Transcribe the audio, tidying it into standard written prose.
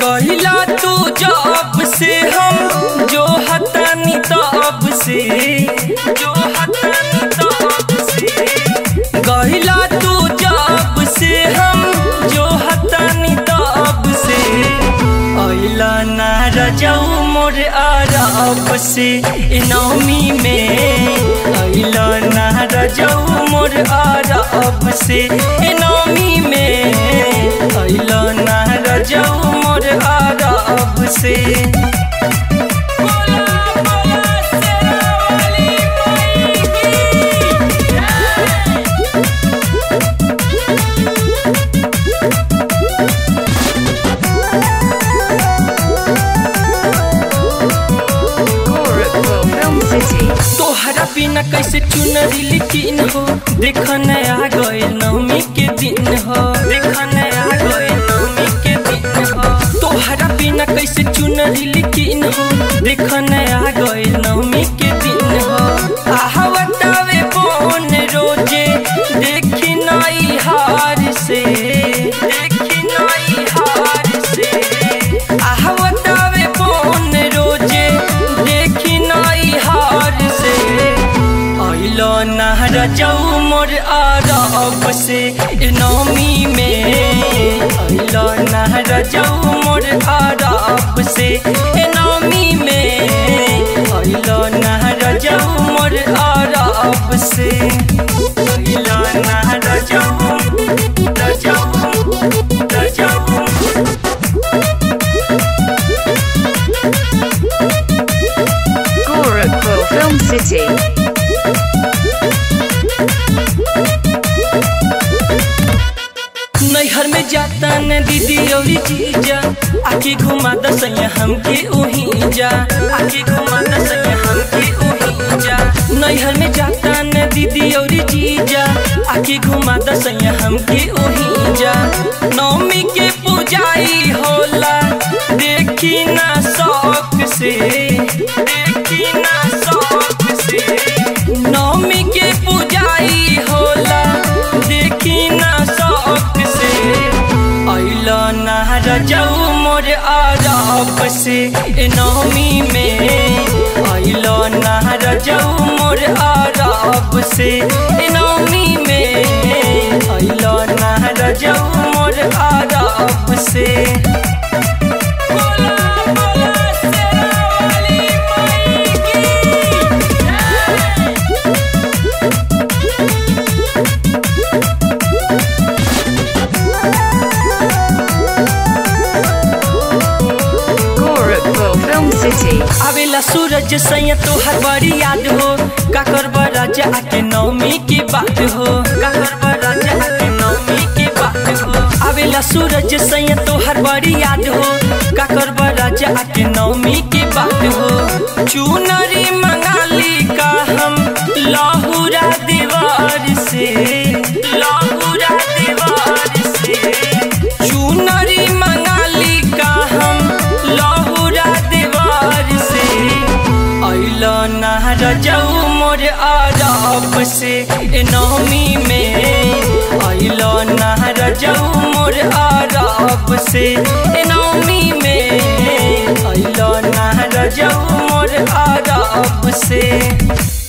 गहिला तू जब से हम जो हतानी तब से गहिला तू जब से हम जो हतानी तब से अइला ना रजऊ मोर अरब से नवमी में अइला ना रजऊ मोर अरब से नवमी में अइला ना रजऊ मोर अरब से तोहरा बिना कैसे चुनरी लिखिन हो देखन आ गए नवमी के दिन हो तोहरा बिना कैसे चुनरी लिखिन हो देखन आ गए नवमी के दिन हो आहवतावे बोन रोजे देखी नाई हार से आहवतावे बोन रोजे देखी नाई हार से अइलो ना रजऊ मोर अरब से नवमी में अइलो ना रजऊ मोर अरब से नवमी में अइलो ना रजऊ मोर अरब से अइलो ना रजऊ Gorakhpur Film City. नैहर में जाता न दीदी और जीजा आके घुमा दसैया हमके ओही जा आके घुमा दसैया हमके ओही जा नैहर में जाता न दीदी और जीजा आके घुमा दसैया हमके ओही जा नवमी के पूजाई होला देखी ना शौक से नवमी के पूजाई होला देखी ना शौक से अइला ना रजऊ मोर अरब से नवमी में अइला ना रजऊ मोर अरब से नवमी में अइला ना रजऊ मोर अरब से आवेला सूरज सैया तोहर बड़ी याद हो काकर बराजा आके नवमी के बात हो आवेला सूरज सैया तोहर बड़ी याद हो काकर बराजा आके नवमी के बात हो चुनरी मंगाली का हम लाहुरा दीवार से चुनरी मंगाली का हम लाहुरा दीवार से अइला ना रजऊ मोर अरब से नवमी में अइला ना रजऊ मोर अरब से नवमी में अइला ना रजऊ मोर अरब से।